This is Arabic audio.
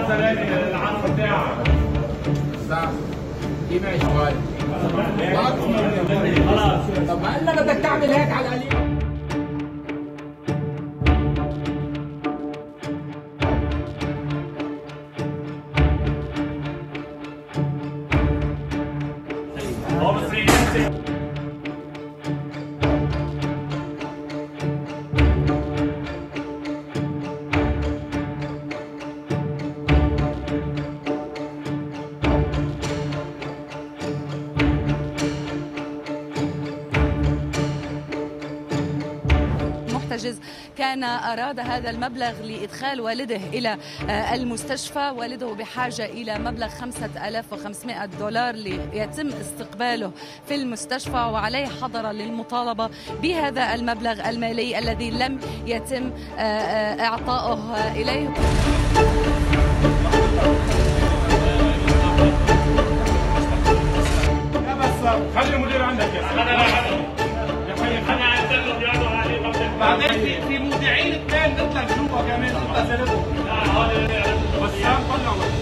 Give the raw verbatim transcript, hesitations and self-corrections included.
زلمه العصر بتاعك. صح. دي ماشي شوي. خلاص. طب ما قلنا بدك تعمل هيك على القليل. محتجز كان أراد هذا المبلغ لإدخال والده إلى المستشفى. والده بحاجة إلى مبلغ خمسة آلاف وخمسمائة دولار ليتم استقباله في المستشفى، وعليه حضر للمطالبة بهذا المبلغ المالي الذي لم يتم إعطائه إليه. يا بس خلي المدير عندك يا بعدين في في مذيعين اثنين مثلك جوا كمان انت زلمه. لا هذا بس طلعوا